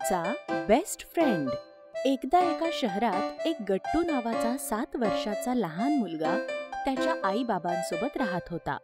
गट्टूचा best friend. एकदा एका शहरात एक गट्टू नावाचा 7 वर्षाचा लहान मुलगा त्याच्या आई-बाबांसोबत राहत होता।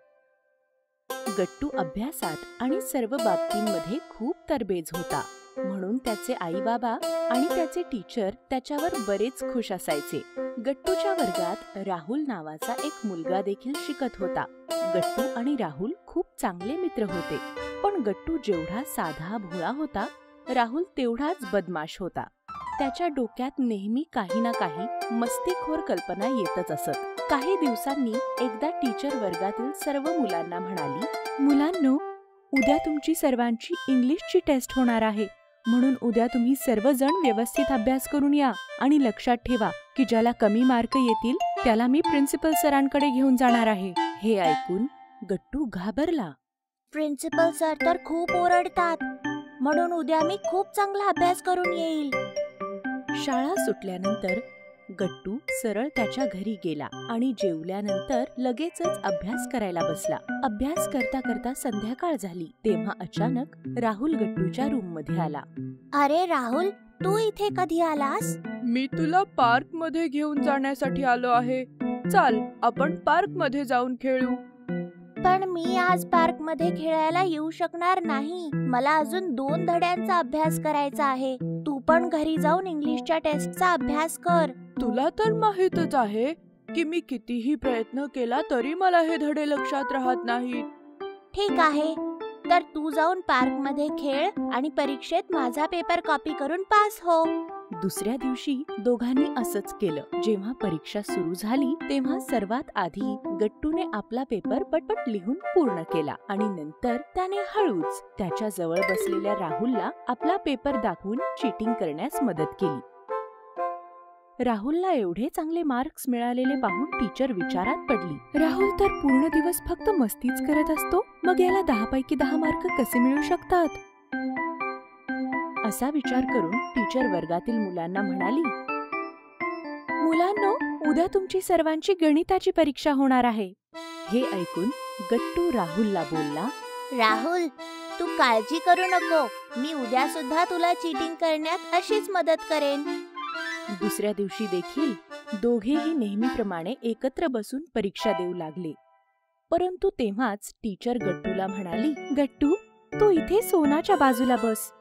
गट्टू अभ्यासात आणि सर्व बाबतींमध्ये खूप तरबेज होता, म्हणून त्याचे आई-बाबा आणि त्याचे टीचर त्याच्यावर बरेच खुश असायचे। गट्टूच्या वर्गात राहुल नावाचा एक मुलगा देखील शिकत होता। गट्टू आणि राहुल खूप चांगले मित्र होते, पण गट्टू जेवढा साधा भोळा होता, राहुल तेवढाच बदमाश होता। त्याच्या डोक्यात नेहमी काही ना काही मस्तीखोर कल्पना येतच असत। काही दिवसांनी एकदा टीचर वर्गातील सर्व मुलांना म्हणाली, मुलांनो, उद्या तुमची सर्वांची इंग्लिशची टेस्ट होणार आहे, म्हणून उद्या तुम्ही सर्वजण व्यवस्थित अभ्यास करून या आणि लक्षात ठेवा की ज्याला कमी मार्क येतील त्याला मी प्रिन्सिपल सरांकडे घेऊन जाणार आहे। हे ऐकून गट्टू घाबरला। प्रिन्सिपल सर तर खूप ओरडतात, म्हणून उद्या मी खूप चांगला अभ्यास करून येईल। शाळा सुटल्यानंतर गट्टू सरळ त्याच्या घरी गेला आणि जेवल्यानंतर लगेचच अभ्यास करायला बसला। अभ्यास करता करता संध्याकाळ झाली, तेव्हा अचानक राहुल गट्टूच्या रूम मध्ये आला। अरे राहुल, तू इथे कधी आलास? मी तुला पार्क मध्ये घेऊन जाण्यासाठी आलो आहे। चल, आपण पार्क मध्ये जाऊन खेळू। पण मी आज पार्क मध्ये खेळायला येऊ शकणार नाही, मला अजून 2 धड्यांचा अभ्यास करायचा आहे। तू पण घरी जाऊन इंग्लिशच्या टेस्टचा अभ्यास कर। तुला तर माहीतच आहे की मी कितीही प्रयत्न केला तरी मला हे धडे लक्षात राहत नाहीत। ठीक आहे, तर तू जाऊन पार्क मध्ये खेळ आणि परीक्षेत माझा पेपर कॉपी करून पास हो। दुसऱ्या दिवशी दोघांनी असंच केलं। जेव्हा परीक्षा सुरू झाली तेव्हा सर्वात आधी गट्टूने आपला पेपर पटपट लिहून पूर्ण केला आणि नंतर त्याने हळूच त्याच्या जवळ बसलेल्या राहुलला आपला पेपर दाखवून चीटिंग करण्यास मदत केली। राहुलला एवढे चांगले मार्क्स मिळालेले पाहून टीचर विचारात पडली, राहुल तर पूर्ण दिवस फक्त मस्तीच करत असतो, मग याला 10 पैकी 10 मार्क कसे मिळू शकतात? असा विचार करून टीचर वर्गातील मुलांना म्हणाली, मुलांनो, उद्या तुमची सर्वांची गणिताची परीक्षा होणार आहे। हे ऐकून गट्टू राहुलला बोलला, राहुल, तू काळजी करू नको, मी उद्या सुद्धा तुला चीटिंग करण्यात अशीच मदत करेन। दुसऱ्या दिवशी देखील दोघेही नेहमीप्रमाणे एकत्र बसून परीक्षा देऊ लागले। परंतु तेव्हाच टीचर गट्टूला म्हणाली, गट्टू, तू इथे सोनाच्या बाजूला बस।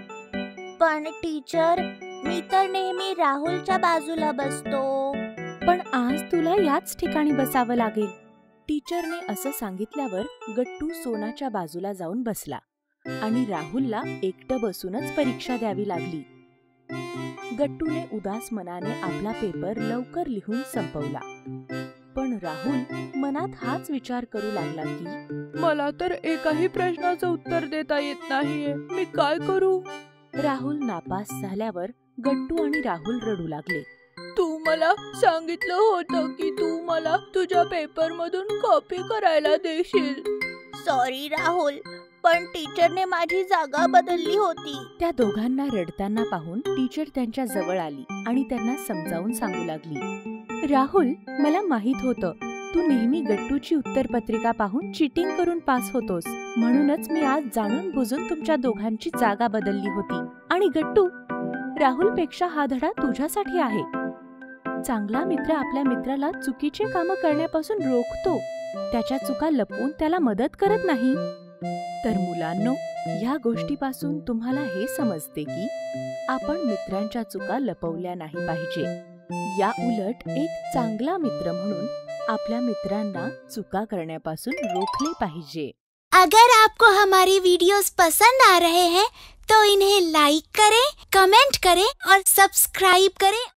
पण टीचर, मी तर नेहमी राहुलच्या बाजूला बसतो। पण आज तुला याच ठिकाणी बसावं लागेल। टीचरने असं सांगितल्यावर गट्टू सोनाच्या बाजूला जाऊन बसला आणि राहुलला एकटं बसूनच परीक्षा द्यावी लागली। गट्टूने उदास मनाने आपला पेपर लवकर लिहून संपवला, पण राहुल मनात हाच विचार करू लागला की मला तर एकाही प्रश्नाचं उत्तर देता येत नाहीये, मी काय करू? राहुल नापास झाल्यावर गट्टू आणि राहुल रडू लागले। तू मला सांगितलं होतं की तू मला तुझ्या पेपर मधून कॉपी करायला देशील। सॉरी राहुल, पण टीचरने माझी जागा बदलली होती। त्या दोघांना रडताना पाहून टीचर त्यांच्या जवळ आली आणि त्यांना समजावून सांगू लागली, राहुल, मला माहित होतं तू नेहमी गट्टूची उत्तरपत्रिका पाहून चीटिंग करून पास होतोस, म्हणूनच मी आज जाणून बुजून तुमच्या दोघांची जागा बदलली होती। आणि गट्टू, राहुलपेक्षा हा धडा तुझ्यासाठी आहे। चांगला मित्र आपल्या मित्राला चुकीचे कामं करण्यापासून रोखतो, त्याच्या चुका लपवून त्याला मदत करत नाही। तर मुलांनो, ह्या गोष्टीपासून तुम्हाला हे समजते की आपण मित्रांच्या चुका लपवल्या नाही पाहिजे। या उलट एक चांगला मित्र म्हणून आपल्या मित्रांना चुका करण्यापासून रोखले पाहिजे। अगर आपको हमारी वीडियोस पसंद आ रहे हैं तो इन्हें लाइक करें, कमेंट करें और सब्सक्राइब करें।